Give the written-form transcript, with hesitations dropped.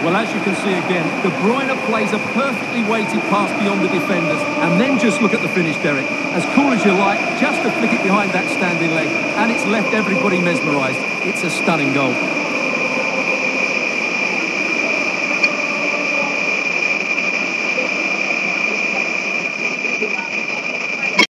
Well, as you can see again, De Bruyne plays a perfectly weighted pass beyond the defenders. And then just look at the finish, Derek. As cool as you like, just to flick it behind that standing leg. And it's left everybody mesmerised. It's a stunning goal.